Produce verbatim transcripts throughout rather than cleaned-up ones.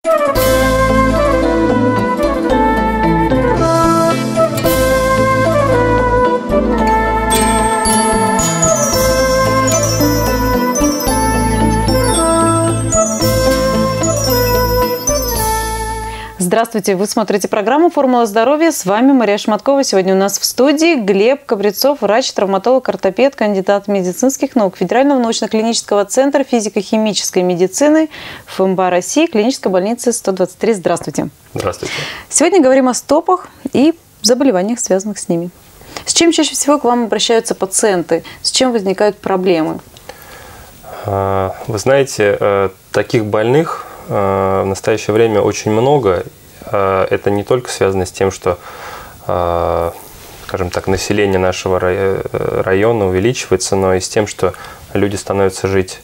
Здравствуйте! Вы смотрите программу «Формула здоровья». С вами Мария Шматкова. Сегодня у нас в студии Глеб Кобрецов, врач, травматолог, ортопед, кандидат медицинских наук Федерального научно-клинического центра физико-химической медицины ФМБА России, клинической больницы сто двадцать три. Здравствуйте! Здравствуйте! Сегодня говорим о стопах и заболеваниях, связанных с ними. С чем чаще всего к вам обращаются пациенты? С чем возникают проблемы? Вы знаете, таких больных в настоящее время очень много. Это не только связано с тем, что, скажем так, население нашего района увеличивается, но и с тем, что люди становятся жить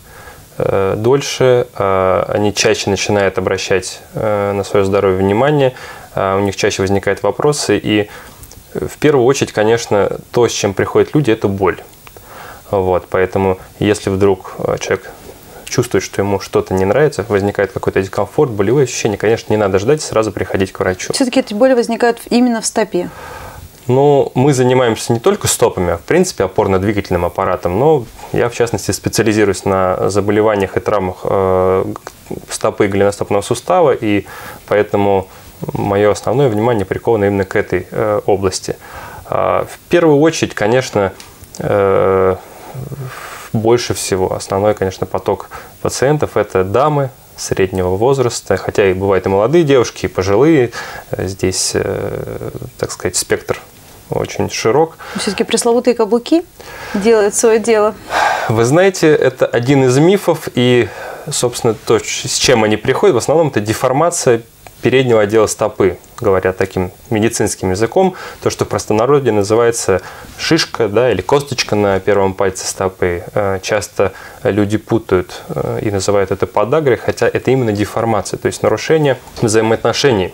дольше, они чаще начинают обращать на свое здоровье внимание, у них чаще возникают вопросы. И в первую очередь, конечно, то, с чем приходят люди, это боль. Вот, поэтому если вдруг человек чувствует, что ему что-то не нравится, возникает какой-то дискомфорт, болевые ощущения, конечно, не надо ждать, сразу приходить к врачу. Все-таки эти боли возникают именно в стопе? Ну, мы занимаемся не только стопами, а в принципе опорно-двигательным аппаратом, но я, в частности, специализируюсь на заболеваниях и травмах э, стопы и голеностопного сустава, и поэтому мое основное внимание приковано именно к этой э, области. Э, в первую очередь, конечно, э, больше всего основной, конечно, поток пациентов – это дамы среднего возраста, хотя и бывают и молодые девушки, и пожилые. Здесь, так сказать, спектр очень широк. Все-таки пресловутые каблуки делают свое дело. Вы знаете, это один из мифов, и, собственно, то, с чем они приходят, в основном это деформация переднего отдела стопы, говоря таким медицинским языком, то, что в простонародье называется шишка, да, или косточка на первом пальце стопы. Часто люди путают и называют это подагрой, хотя это именно деформация, то есть нарушение взаимоотношений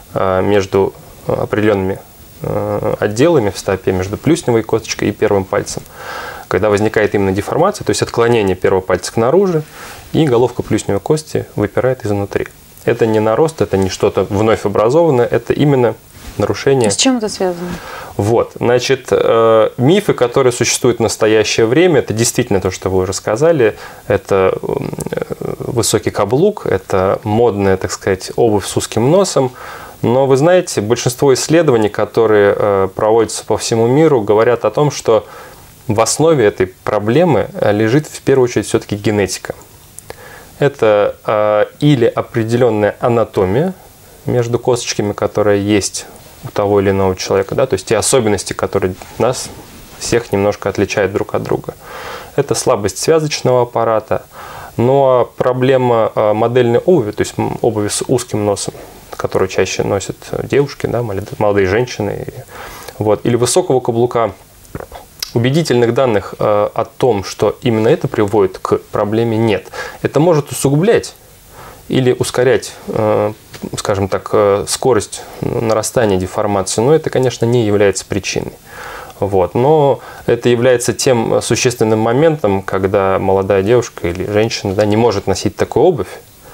между определенными отделами в стопе, между плюсневой косточкой и первым пальцем. Когда возникает именно деформация, то есть отклонение первого пальца к наружу, и головка плюсневой кости выпирает изнутри. Это не нарост, это не что-то вновь образованное, это именно нарушение. С чем это связано? Вот, значит, э, мифы, которые существуют в настоящее время, это действительно то, что вы уже сказали, это высокий каблук, это модная, так сказать, обувь с узким носом. Но вы знаете, большинство исследований, которые э, проводятся по всему миру, говорят о том, что в основе этой проблемы лежит в первую очередь все-таки генетика. Это э, или определенная анатомия между косточками, которая есть у того или иного человека, да, то есть те особенности, которые нас всех немножко отличают друг от друга. Это слабость связочного аппарата, но проблема э, модельной обуви, то есть обуви с узким носом, которую чаще носят девушки, да, молодые женщины, вот, или высокого каблука. Убедительных данных э, о том, что именно это приводит к проблеме, нет. Это может усугублять или ускорять, э, скажем так, э, скорость нарастания деформации, но это, конечно, не является причиной. Вот. Но это является тем существенным моментом, когда молодая девушка или женщина, да, не может носить такую обувь.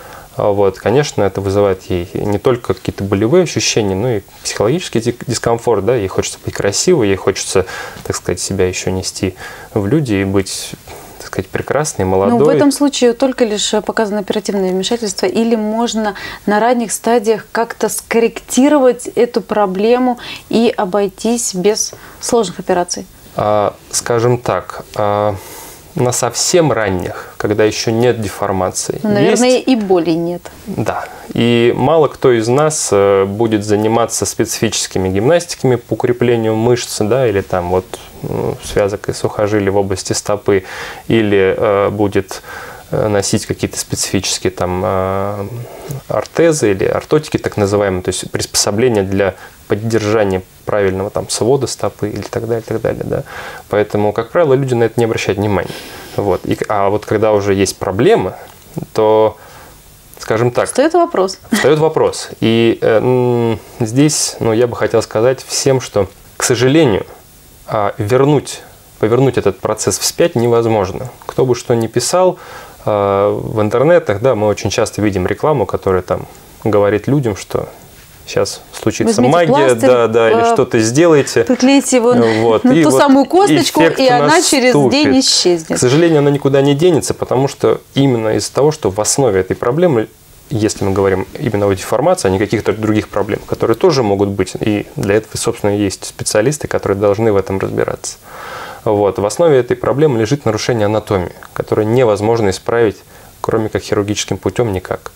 Вот, конечно, это вызывает ей не только какие-то болевые ощущения, но и психологический дискомфорт, да, ей хочется быть красивой, ей хочется, так сказать, себя еще нести в люди и быть, так сказать, прекрасной, молодой. Ну, в этом случае только лишь показано оперативное вмешательство, или можно на ранних стадиях как-то скорректировать эту проблему и обойтись без сложных операций? А, скажем так, а... на совсем ранних, когда еще нет деформации. Наверное, есть... и боли нет. Да. И мало кто из нас будет заниматься специфическими гимнастиками по укреплению мышц, да, или там вот связок и сухожилий в области стопы, или э, будет носить какие-то специфические там э, ортезы или ортотики, так называемые, то есть приспособления для поддержания правильного там свода стопы или так далее, так далее, да. Поэтому, как правило, люди на это не обращают внимания. Вот. И, а вот когда уже есть проблемы, то, скажем так... Встает вопрос. Встает вопрос. И э, здесь, ну, я бы хотел сказать всем, что, к сожалению, э, вернуть, повернуть этот процесс вспять невозможно. Кто бы что ни писал, э, в интернетах, да, мы очень часто видим рекламу, которая там говорит людям, что сейчас случится Возьмите магия, пластырь, да, да, или что-то сделайте. Приклейте его вот, на и ту вот самую косточку, и она наступит. через день исчезнет. К сожалению, она никуда не денется, потому что именно из-за того, что в основе этой проблемы, если мы говорим именно о деформации, а не каких-то других проблем, которые тоже могут быть, и для этого, собственно, есть специалисты, которые должны в этом разбираться. Вот. В основе этой проблемы лежит нарушение анатомии, которое невозможно исправить, кроме как хирургическим путем, никак.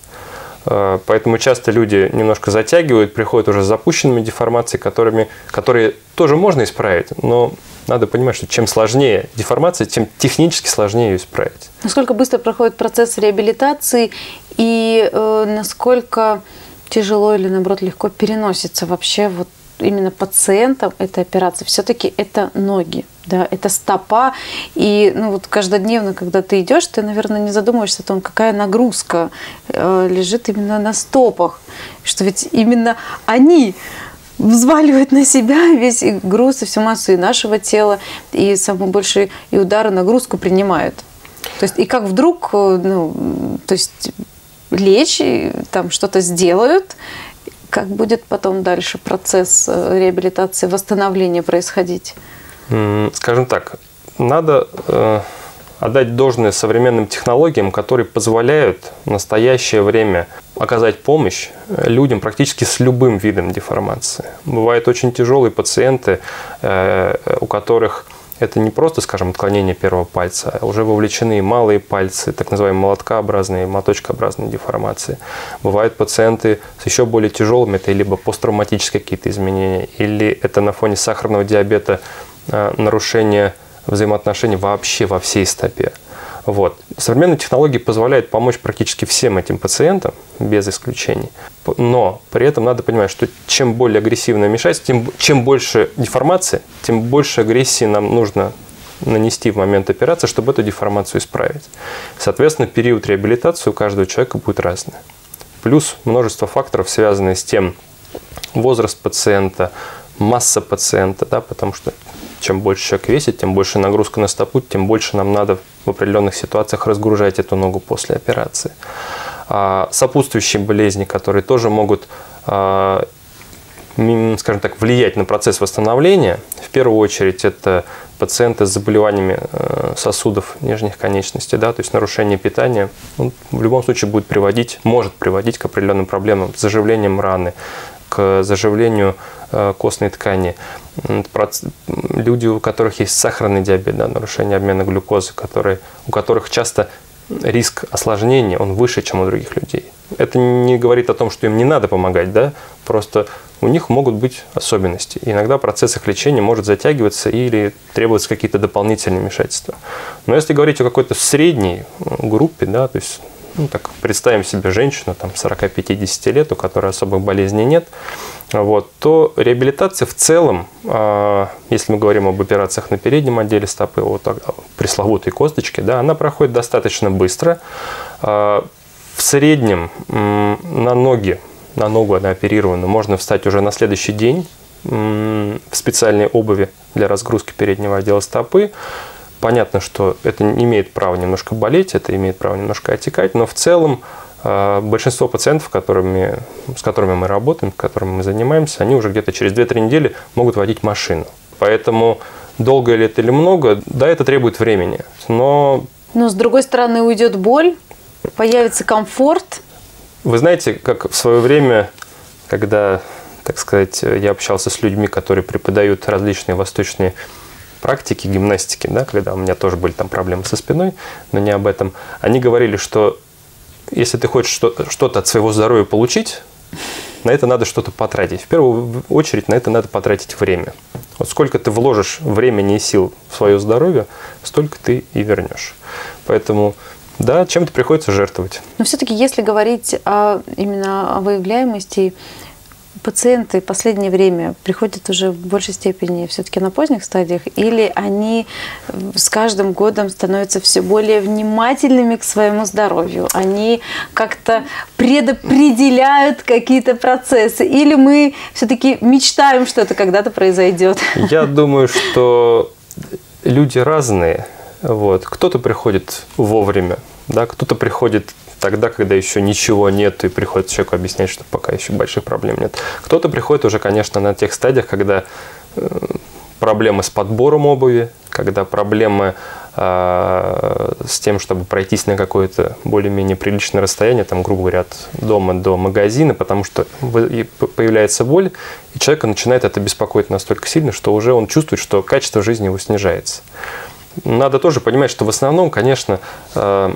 Поэтому часто люди немножко затягивают, приходят уже с запущенными деформациями, которыми, которые тоже можно исправить, но надо понимать, что чем сложнее деформация, тем технически сложнее ее исправить. Насколько быстро проходит процесс реабилитации и э, насколько тяжело или, наоборот, легко переносится вообще вот именно пациентам эта операция? Все-таки это ноги, да, это стопа. И ну, вот каждодневно, когда ты идешь, ты, наверное, не задумываешься о том, какая нагрузка э, лежит именно на стопах. Что ведь именно они взваливают на себя весь и груз и всю массу и нашего тела, и самый большой и удар, и нагрузку принимают. То есть, и как вдруг, ну, то есть, лечь, и там что-то сделают, как будет потом дальше процесс реабилитации, восстановления происходить? Скажем так, надо э, отдать должное современным технологиям, которые позволяют в настоящее время оказать помощь людям практически с любым видом деформации. Бывают очень тяжелые пациенты, э, у которых это не просто, скажем, отклонение первого пальца, а уже вовлечены малые пальцы, так называемые молоткообразные, моточкообразные деформации. Бывают пациенты с еще более тяжелыми, это либо посттравматические какие-то изменения, или это на фоне сахарного диабета э, нарушение взаимоотношений вообще во всей стопе. Вот. Современные технологии позволяют помочь практически всем этим пациентам, без исключений. Но при этом надо понимать, что чем более агрессивное вмешательство, тем чем больше деформации, тем больше агрессии нам нужно нанести в момент операции, чтобы эту деформацию исправить. Соответственно, период реабилитации у каждого человека будет разный. Плюс множество факторов, связанных с тем, возраст пациента, масса пациента, да, потому что чем больше человек весит, тем больше нагрузка на стопу, тем больше нам надо в определенных ситуациях разгружать эту ногу после операции. А сопутствующие болезни, которые тоже могут, скажем так, влиять на процесс восстановления, в первую очередь это пациенты с заболеваниями сосудов нижних конечностей, да, то есть нарушение питания, он в любом случае будет приводить, может приводить к определенным проблемам с заживлением раны, к заживлению костной ткани. Люди, у которых есть сахарный диабет, да, нарушение обмена глюкозы, которые, у которых часто риск осложнения, он выше, чем у других людей. Это не говорит о том, что им не надо помогать, да, просто у них могут быть особенности. И иногда процесс их лечения может затягиваться или требуются какие-то дополнительные вмешательства. Но если говорить о какой-то средней группе, да, то есть ну, так, представим себе женщину там, сорок-пятьдесят лет, у которой особых болезней нет, вот, то реабилитация в целом, э, если мы говорим об операциях на переднем отделе стопы, вот, о пресловутой косточке, да, она проходит достаточно быстро. Э, в среднем э, на ноги, на ногу она оперирована, можно встать уже на следующий день э, в специальной обуви для разгрузки переднего отдела стопы. Понятно, что это имеет право немножко болеть, это имеет право немножко отекать, но в целом э, большинство пациентов, которыми, с которыми мы работаем, с которыми мы занимаемся, они уже где-то через две-три недели могут водить машину. Поэтому долго ли это или много, да, это требует времени. Но, но с другой стороны уйдет боль, появится комфорт. Вы знаете, как в свое время, когда, так сказать, я общался с людьми, которые преподают различные восточные практики гимнастики, да, когда у меня тоже были там проблемы со спиной, но не об этом, они говорили, что если ты хочешь что-то от своего здоровья получить, на это надо что-то потратить. В первую очередь на это надо потратить время. Вот сколько ты вложишь времени и сил в свое здоровье, столько ты и вернешь. Поэтому да, чем-то приходится жертвовать. Но все-таки, если говорить о, именно о выявляемости, пациенты в последнее время приходят уже в большей степени все-таки на поздних стадиях, или они с каждым годом становятся все более внимательными к своему здоровью? Они как-то предопределяют какие-то процессы? Или мы все-таки мечтаем, что это когда-то произойдет? Я думаю, что люди разные. Вот. Кто-то приходит вовремя, да, кто-то приходит тогда, когда еще ничего нет, и приходит человеку объяснять, что пока еще больших проблем нет. Кто-то приходит уже, конечно, на тех стадиях, когда проблемы с подбором обуви, когда проблемы э, с тем, чтобы пройтись на какое-то более-менее приличное расстояние, там, грубо говоря, от дома до магазина, потому что появляется боль, и человека начинает это беспокоить настолько сильно, что уже он чувствует, что качество жизни его снижается. Надо тоже понимать, что в основном, конечно, э,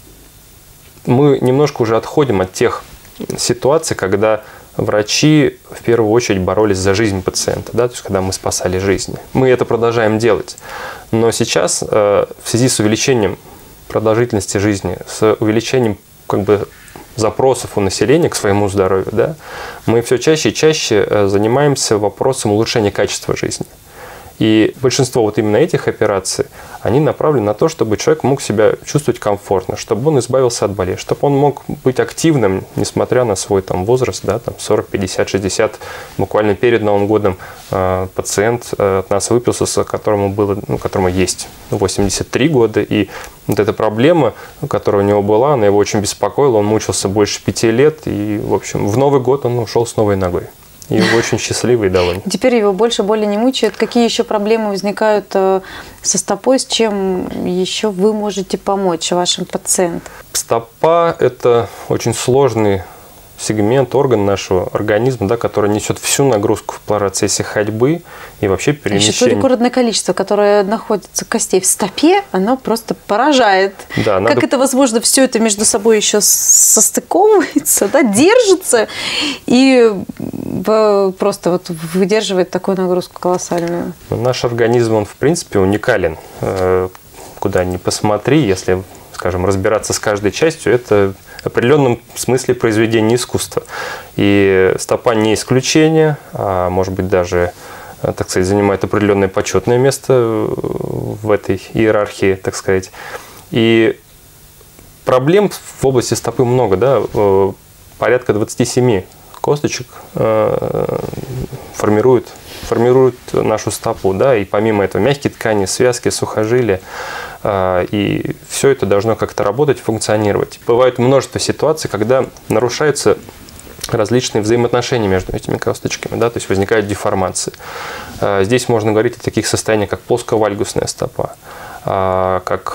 мы немножко уже отходим от тех ситуаций, когда врачи в первую очередь боролись за жизнь пациента, да, то есть когда мы спасали жизни. Мы это продолжаем делать. Но сейчас э, в связи с увеличением продолжительности жизни, с увеличением как бы запросов у населения к своему здоровью, да, мы все чаще и чаще занимаемся вопросом улучшения качества жизни. И большинство вот именно этих операций, они направлены на то, чтобы человек мог себя чувствовать комфортно, чтобы он избавился от болей, чтобы он мог быть активным, несмотря на свой там, возраст, да, там, сорок, пятьдесят, шестьдесят. Буквально перед Новым годом э, пациент э, от нас выписался, которому, было, ну, которому есть восемьдесят три года. И вот эта проблема, которая у него была, она его очень беспокоила, он мучился больше пяти лет. И, в общем, в Новый год он ушел с новой ногой. И очень счастливый и довольный. Теперь его больше боли не мучают. Какие еще проблемы возникают со стопой? С чем еще вы можете помочь вашим пациентам? Стопа – это очень сложный сегмент, орган нашего организма, да, который несет всю нагрузку в процессе ходьбы и вообще перемещения. Еще то рекордное количество, которое находится костей в стопе, оно просто поражает. Да, как надо... это возможно, все это между собой еще состыковывается, да, держится и просто вот выдерживает такую нагрузку колоссальную. Наш организм, он в принципе уникален. Куда ни посмотри, если, скажем, разбираться с каждой частью, это в определенном смысле произведение искусства. И стопа не исключение, а может быть даже, так сказать, занимает определенное почетное место в этой иерархии, так сказать. И проблем в области стопы много, да, порядка двадцати семи косточек формируют, формируют нашу стопу, да, и помимо этого мягкие ткани, связки, сухожилия, и все это должно как-то работать, функционировать. Бывает множество ситуаций, когда нарушаются различные взаимоотношения между этими косточками, да, то есть возникают деформации. Здесь можно говорить о таких состояниях, как плосковальгусная стопа, как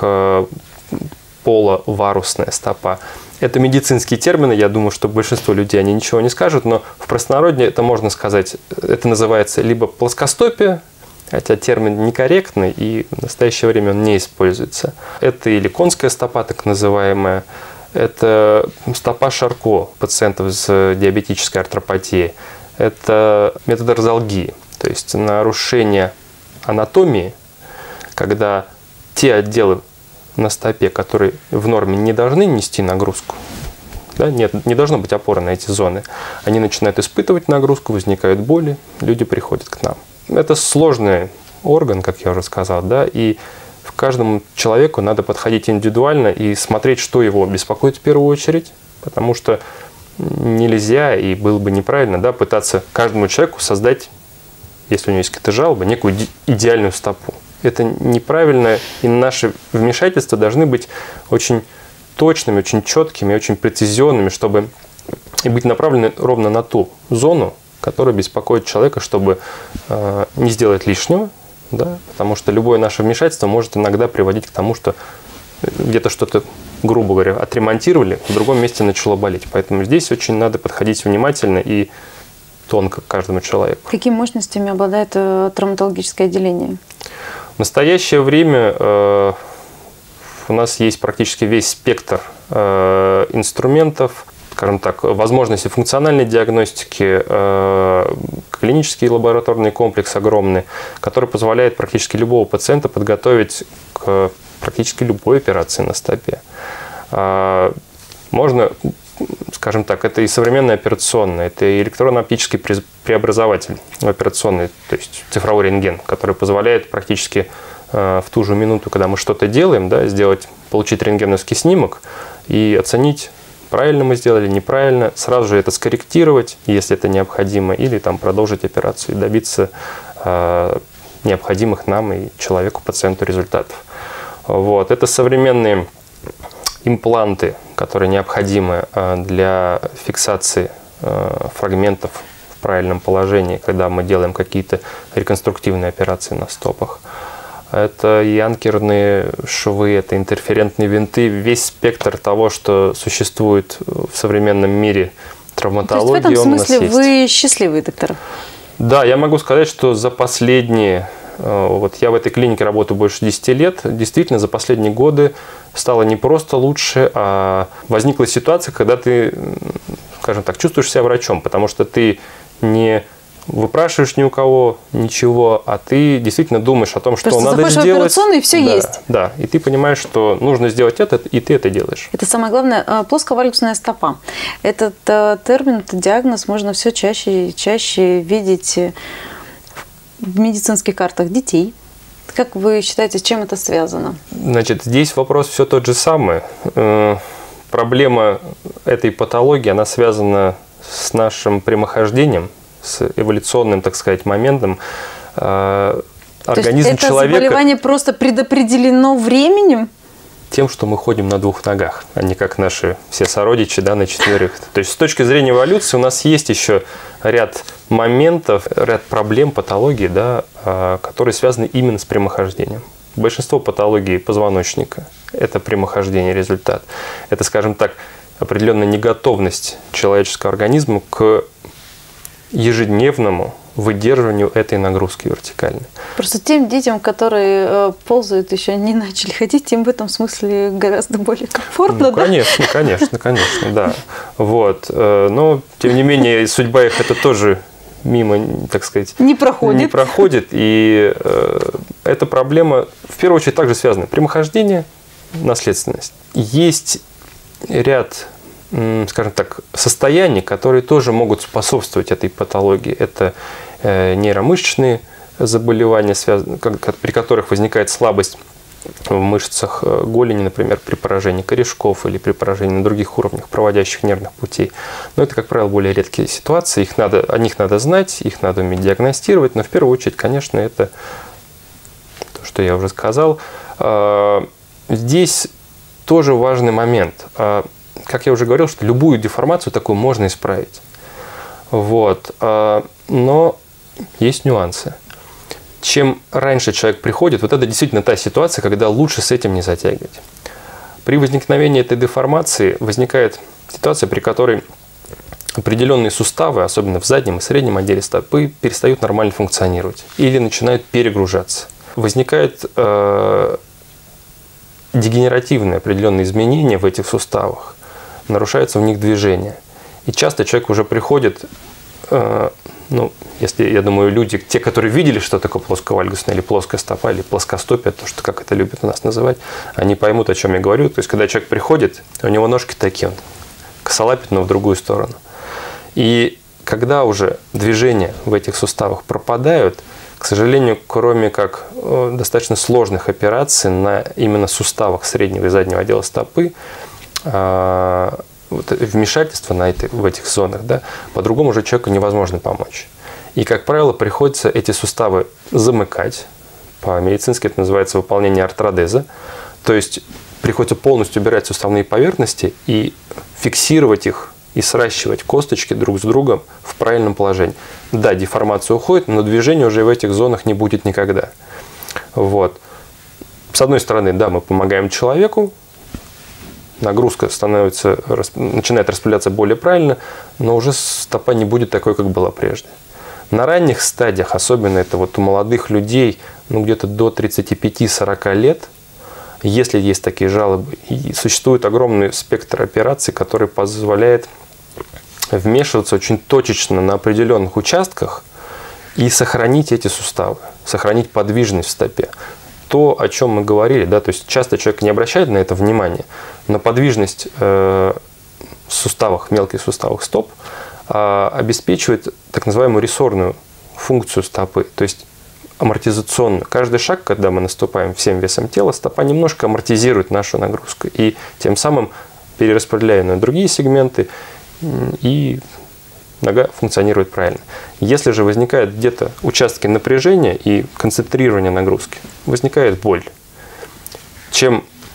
половарусная стопа. Это медицинские термины, я думаю, что большинство людей они ничего не скажут, но в простонародье это можно сказать, это называется либо плоскостопие, хотя термин некорректный и в настоящее время он не используется. Это или конская стопа, так называемая, это стопа Шарко пациентов с диабетической артропатией, это метадарзалгия, то есть нарушение анатомии, когда те отделы на стопе, которые в норме не должны нести нагрузку, да, нет, не должно быть опоры на эти зоны, они начинают испытывать нагрузку, возникают боли, люди приходят к нам. Это сложный орган, как я уже сказал, да, и в каждому человеку надо подходить индивидуально и смотреть, что его беспокоит в первую очередь, потому что нельзя и было бы неправильно, да, пытаться каждому человеку создать, если у него есть какие-то жалобы, некую идеальную стопу. Это неправильно, и наши вмешательства должны быть очень точными, очень четкими, очень прецизионными, чтобы и быть направлены ровно на ту зону, которая беспокоит человека, чтобы э, не сделать лишнего, да, потому что любое наше вмешательство может иногда приводить к тому, что где-то что-то, грубо говоря, отремонтировали, в другом месте начало болеть. Поэтому здесь очень надо подходить внимательно и тонко к каждому человеку. Какими мощностями обладает травматологическое отделение? В настоящее время э, у нас есть практически весь спектр э, инструментов, скажем так, возможности функциональной диагностики, э, клинический лабораторный комплекс огромный, который позволяет практически любого пациента подготовить к практически любой операции на стопе. Э, можно, скажем так, это и современная операционная, это и электронно-оптический преобразователь операционный, то есть цифровой рентген, который позволяет практически э, в ту же минуту, когда мы что-то делаем, да, сделать, получить рентгеновский снимок и оценить, правильно мы сделали, неправильно, сразу же это скорректировать, если это необходимо, или там продолжить операцию и добиться э, необходимых нам и человеку, пациенту результатов. Вот. Это современные импланты, которые необходимы для фиксации фрагментов в правильном положении, когда мы делаем какие-то реконструктивные операции на стопах. Это и анкерные швы, это интерферентные винты, весь спектр того, что существует в современном мире травматологии. То есть в этом смысле вы счастливый доктор? Да, я могу сказать, что за последние, вот я в этой клинике работаю больше десяти лет, действительно за последние годы стало не просто лучше, а возникла ситуация, когда ты, скажем так, чувствуешь себя врачом, потому что ты не выпрашиваешь ни у кого ничего, а ты действительно думаешь о том, что Просто надо сделать. В операционную, и все да, есть. Да, и ты понимаешь, что нужно сделать это, и ты это делаешь. Это самое главное. Плосковальгусная стопа. Этот термин, этот диагноз можно все чаще и чаще видеть в медицинских картах детей. Как вы считаете, с чем это связано? Значит, здесь вопрос все тот же самый. Проблема этой патологии, она связана с нашим прямохождением, с эволюционным, так сказать, моментом. Организм То есть это человека... заболевание просто предопределено временем? Тем, что мы ходим на двух ногах, а не как наши все сородичи, да, на четверых. То есть с точки зрения эволюции у нас есть еще ряд моментов, ряд проблем, патологий, да, которые связаны именно с прямохождением. Большинство патологий позвоночника – это прямохождение, результат. Это, скажем так, определенная неготовность человеческого организма к ежедневному выдерживанию этой нагрузки вертикальной. Просто тем детям, которые э, ползают, еще не начали ходить, им в этом смысле гораздо более комфортно, ну, да? Конечно, конечно, конечно, да. Вот. Но, тем не менее, судьба их это тоже мимо, так сказать, не проходит. Не проходит. И э, эта проблема, в первую очередь, также связана. Прямохождение, наследственность. Есть ряд, скажем так, состояний, которые тоже могут способствовать этой патологии. Это нейромышечные заболевания, при которых возникает слабость в мышцах голени, например, при поражении корешков или при поражении на других уровнях проводящих нервных путей. Но это, как правило, более редкие ситуации. Их надо, о них надо знать, их надо уметь диагностировать. Но в первую очередь, конечно, это то, что я уже сказал. Здесь тоже важный момент. Как я уже говорил, что любую деформацию такую можно исправить. Вот. Но есть нюансы. Чем раньше человек приходит, вот это действительно та ситуация, когда лучше с этим не затягивать. При возникновении этой деформации возникает ситуация, при которой определенные суставы, особенно в заднем и среднем отделе стопы, перестают нормально функционировать или начинают перегружаться. Возникает э, дегенеративные определенные изменения в этих суставах, нарушается в них движение. И часто человек уже приходит, э, ну, если, я думаю, люди, те, которые видели, что такое плосковальгусная или плоская стопа, или плоскостопия, то, что как это любят у нас называть, они поймут, о чем я говорю. То есть, когда человек приходит, у него ножки такие, он косолапит, но в другую сторону. И когда уже движения в этих суставах пропадают, к сожалению, кроме как достаточно сложных операций на именно суставах среднего и заднего отдела стопы, вмешательство на эти, в этих зонах, да, по-другому уже человеку невозможно помочь. И, как правило, приходится эти суставы замыкать. По-медицински это называется выполнение артродеза. То есть приходится полностью убирать суставные поверхности и фиксировать их, и сращивать косточки друг с другом в правильном положении. Да, деформация уходит, но движения уже в этих зонах не будет никогда. Вот. С одной стороны, да, мы помогаем человеку, нагрузка становится, начинает распределяться более правильно, но уже стопа не будет такой, как была прежде. На ранних стадиях, особенно это вот у молодых людей, ну где-то до тридцати пяти — сорока лет, если есть такие жалобы, и существует огромный спектр операций, который позволяет вмешиваться очень точечно на определенных участках и сохранить эти суставы, сохранить подвижность в стопе. То, о чем мы говорили, да, то есть часто человек не обращает на это внимания, но подвижность э, в суставах, мелких суставах стоп э, обеспечивает так называемую рессорную функцию стопы, то есть амортизационную. Каждый шаг, когда мы наступаем всем весом тела, стопа немножко амортизирует нашу нагрузку и тем самым перераспределяя на другие сегменты, и нога функционирует правильно. Если же возникают где-то участки напряжения и концентрирования нагрузки, возникает боль. Чем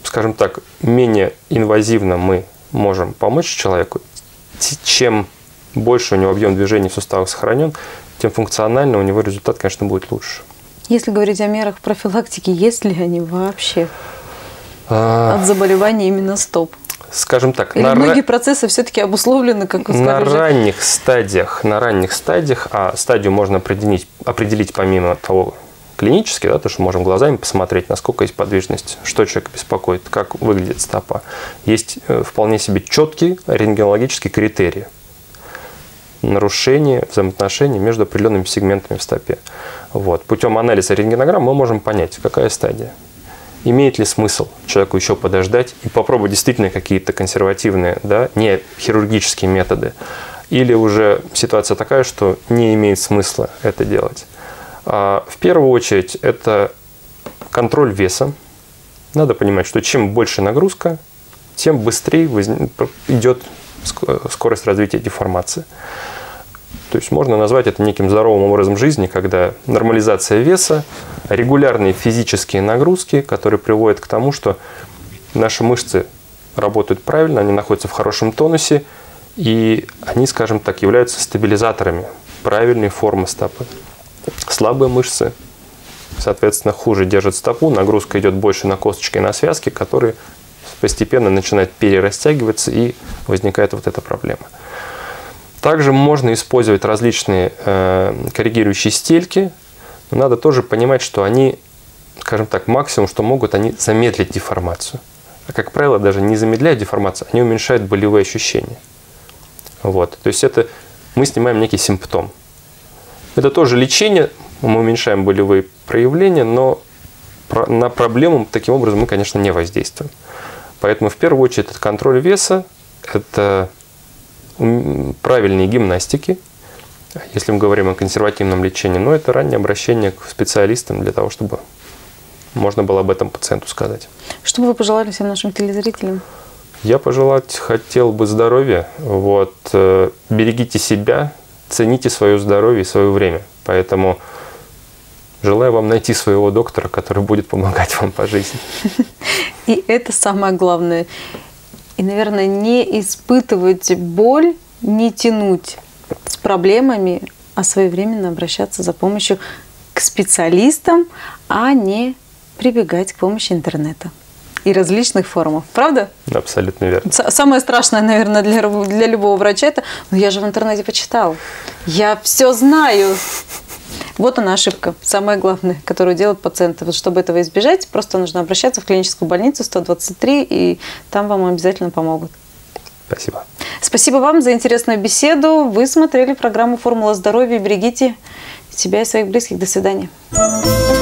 скажем так, менее инвазивно мы можем помочь человеку, чем больше у него объем движений в суставах сохранен, тем функционально у него результат, конечно, будет лучше. Если говорить о мерах профилактики, есть ли они вообще а... от заболевания именно стоп? Скажем так, Или на многие ра... процессы все-таки обусловлены, как вы на сказали, ранних стадиях, на ранних стадиях, а стадию можно определить, определить помимо того клинически, да, то, что можем глазами посмотреть, насколько есть подвижность, что человек беспокоит, как выглядит стопа. Есть вполне себе четкие рентгенологические критерии нарушения взаимоотношений между определенными сегментами в стопе. Вот. Путем анализа рентгенограмм мы можем понять, какая стадия. Имеет ли смысл человеку еще подождать и попробовать действительно какие-то консервативные, да, не хирургические методы, или уже ситуация такая, что не имеет смысла это делать. А в первую очередь это контроль веса. Надо понимать, что чем больше нагрузка, тем быстрее идет скорость развития деформации. То есть можно назвать это неким здоровым образом жизни, когда нормализация веса, регулярные физические нагрузки, которые приводят к тому, что наши мышцы работают правильно, они находятся в хорошем тонусе, и они, скажем так, являются стабилизаторами правильной формы стопы. Слабые мышцы, соответственно, хуже держат стопу, нагрузка идет больше на косточки и на связки, которые постепенно начинают перерастягиваться, и возникает вот эта проблема. Также можно использовать различные э, коррегирующие стельки, но надо тоже понимать, что они, скажем так, максимум, что могут, они замедлить деформацию. А, как правило, даже не замедляют деформацию, они уменьшают болевые ощущения. Вот. То есть это мы снимаем некий симптом. Это тоже лечение, мы уменьшаем болевые проявления, но на проблему таким образом мы, конечно, не воздействуем. Поэтому в первую очередь это контроль веса, это правильные гимнастики, если мы говорим о консервативном лечении, но это раннее обращение к специалистам для того, чтобы можно было об этом пациенту сказать. Что бы вы пожелали всем нашим телезрителям? Я пожелать хотел бы здоровья. Вот, берегите себя, цените свое здоровье и свое время. Поэтому желаю вам найти своего доктора, который будет помогать вам по жизни. И это самое главное. И, наверное, не испытывать боль, не тянуть с проблемами, а своевременно обращаться за помощью к специалистам, а не прибегать к помощи интернета и различных форумов. Правда? Абсолютно верно. Самое страшное, наверное, для, для любого врача – это «ну я же в интернете почитал, я все знаю». Вот она ошибка, самая главная, которую делают пациенты. Вот чтобы этого избежать, просто нужно обращаться в клиническую больницу сто двадцать три, и там вам обязательно помогут. Спасибо. Спасибо вам за интересную беседу. Вы смотрели программу «Формула здоровья». Берегите себя и своих близких. До свидания.